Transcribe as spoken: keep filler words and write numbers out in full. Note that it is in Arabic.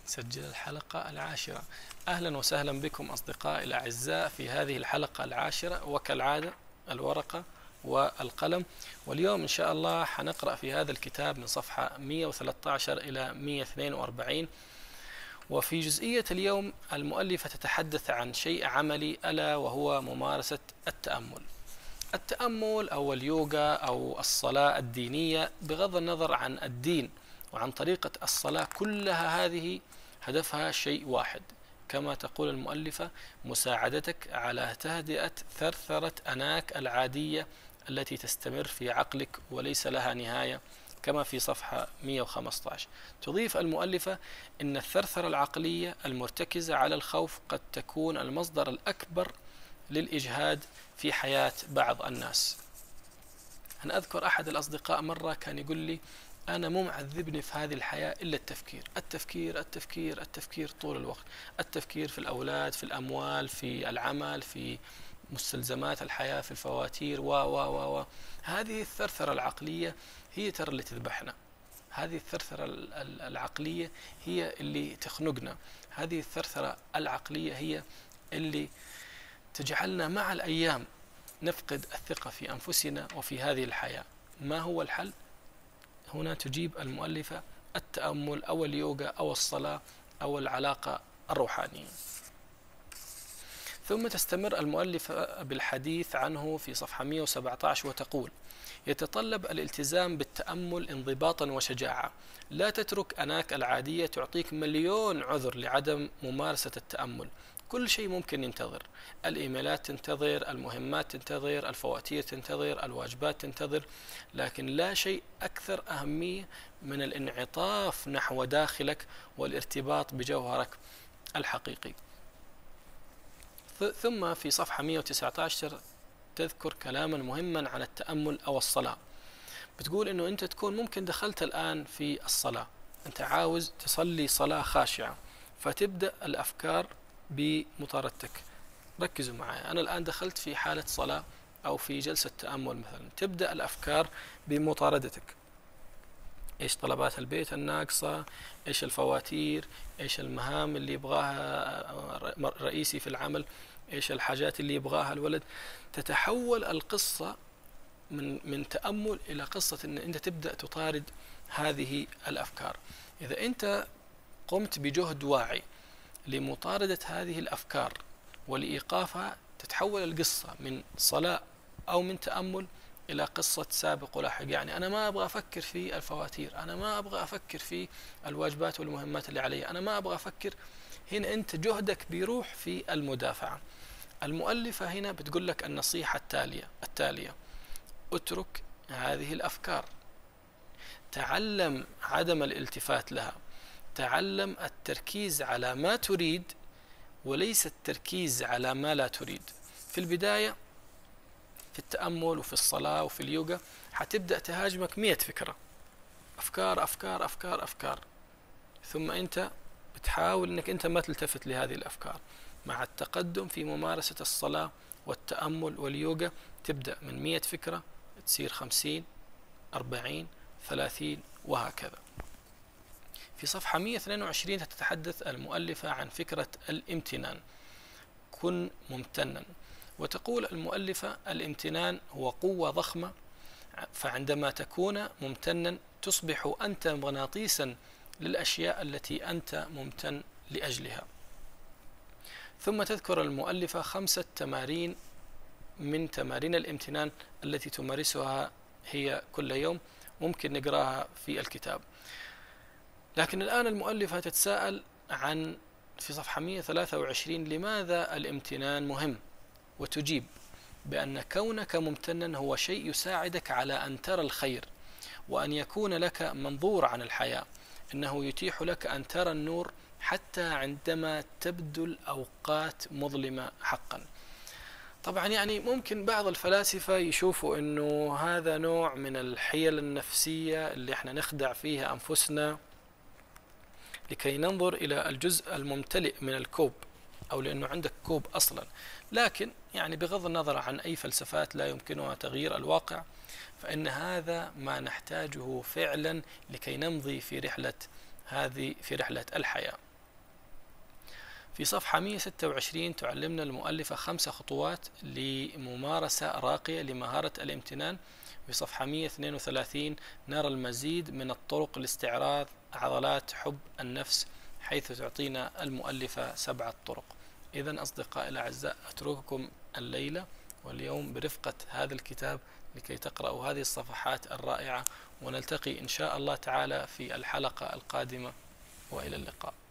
سجل الحلقة العاشرة. أهلا وسهلا بكم أصدقائي الأعزاء في هذه الحلقة العاشرة، وكالعادة الورقة والقلم. واليوم إن شاء الله حنقرأ في هذا الكتاب من صفحة مئة وثلاثة عشر إلى مئة واثنين وأربعين. وفي جزئية اليوم المؤلفة تتحدث عن شيء عملي، ألا وهو ممارسة التأمل. التأمل أو اليوغا أو الصلاة الدينية، بغض النظر عن الدين وعن طريقة الصلاة، كلها هذه هدفها شيء واحد، كما تقول المؤلفة: مساعدتك على تهدئة ثرثرة أناك العادية التي تستمر في عقلك وليس لها نهاية، كما في صفحة مئة وخمسة عشر. تضيف المؤلفة إن الثرثرة العقلية المرتكزة على الخوف قد تكون المصدر الأكبر للإجهاد في حياة بعض الناس. أنا أذكر أحد الأصدقاء مرة كان يقول لي: أنا مو معذبني في هذه الحياة إلا التفكير التفكير التفكير التفكير طول الوقت، التفكير في الأولاد، في الأموال، في العمل، في مستلزمات الحياة، في الفواتير و و و و هذه الثرثرة العقلية هي ترى اللي تذبحنا. هذه الثرثرة العقلية هي اللي تخنقنا. هذه الثرثرة العقلية هي اللي تجعلنا مع الأيام نفقد الثقة في أنفسنا وفي هذه الحياة. ما هو الحل؟ هنا تجيب المؤلفة: التأمل أو اليوغا أو الصلاة أو العلاقة الروحانية. ثم تستمر المؤلفة بالحديث عنه في صفحة مئة وسبعة عشر وتقول: يتطلب الالتزام بالتأمل انضباطا وشجاعة. لا تترك أناك العادية تعطيك مليون عذر لعدم ممارسة التأمل. كل شيء ممكن ينتظر، الإيميلات تنتظر، المهمات تنتظر، الفواتير تنتظر، الواجبات تنتظر، لكن لا شيء أكثر أهمية من الانعطاف نحو داخلك والارتباط بجوهرك الحقيقي. ثم في صفحة مئة وتسعة عشر تذكر كلاما مهما عن التأمل أو الصلاة. بتقول إنه أنت تكون ممكن دخلت الآن في الصلاة، أنت عاوز تصلي صلاة خاشعة، فتبدأ الأفكار بمطاردتك. ركزوا معي، أنا الآن دخلت في حالة صلاة أو في جلسة تأمل مثلا، تبدأ الأفكار بمطاردتك. إيش طلبات البيت الناقصة؟ إيش الفواتير؟ إيش المهام اللي يبغاها رئيسي في العمل؟ إيش الحاجات اللي يبغاها الولد؟ تتحول القصة من من تأمل إلى قصة إن أنت تبدأ تطارد هذه الأفكار. إذا أنت قمت بجهد واعي لمطاردة هذه الأفكار ولإيقافها، تتحول القصة من صلاة أو من تأمل إلى قصة سابق ولاحق. يعني أنا ما أبغى أفكر في الفواتير، أنا ما أبغى أفكر في الواجبات والمهمات اللي علي، أنا ما أبغى أفكر. هنا أنت جهدك بيروح في المدافعة. المؤلفة هنا بتقول لك النصيحة التالية التالية اترك هذه الأفكار، تعلم عدم الالتفات لها، تعلم التركيز على ما تريد وليس التركيز على ما لا تريد. في البداية في التأمل وفي الصلاة وفي اليوغا حتبدأ تهاجمك مئة فكرة، أفكار أفكار أفكار أفكار، ثم أنت بتحاول أنك أنت ما تلتفت لهذه الأفكار. مع التقدم في ممارسة الصلاة والتأمل واليوغا تبدأ من مئة فكرة تصير خمسين، أربعين، ثلاثين، وهكذا. في صفحة مئة واثنين وعشرين تتحدث المؤلفة عن فكرة الامتنان. كن ممتنا. وتقول المؤلفة: الامتنان هو قوة ضخمة، فعندما تكون ممتنا تصبح أنت مغناطيسا للأشياء التي أنت ممتن لأجلها. ثم تذكر المؤلفة خمسة تمارين من تمارين الامتنان التي تمارسها هي كل يوم، ممكن نقراها في الكتاب. لكن الآن المؤلفة تتساءل عن في صفحة مئة وثلاثة وعشرين لماذا الامتنان مهم، وتجيب بأن كونك ممتنا هو شيء يساعدك على أن ترى الخير وأن يكون لك منظور عن الحياة. إنه يتيح لك أن ترى النور حتى عندما تبدو الأوقات مظلمة حقا. طبعا يعني ممكن بعض الفلاسفة يشوفوا أنه هذا نوع من الحيل النفسية اللي احنا نخدع فيها أنفسنا لكي ننظر إلى الجزء الممتلئ من الكوب، أو لأنه عندك كوب أصلا. لكن يعني بغض النظر عن أي فلسفات لا يمكنها تغيير الواقع، فإن هذا ما نحتاجه فعلا لكي نمضي في رحلة هذه في رحلة الحياة. في صفحة مئة وستة وعشرين تعلمنا المؤلفة خمس خطوات لممارسة راقية لمهارة الامتنان. في صفحة مئة واثنين وثلاثين نرى المزيد من الطرق لاستعراض عضلات حب النفس، حيث تعطينا المؤلفة سبعة طرق. إذن أصدقائي الأعزاء، أترككم الليلة واليوم برفقة هذا الكتاب لكي تقرأوا هذه الصفحات الرائعة، ونلتقي إن شاء الله تعالى في الحلقة القادمة، وإلى اللقاء.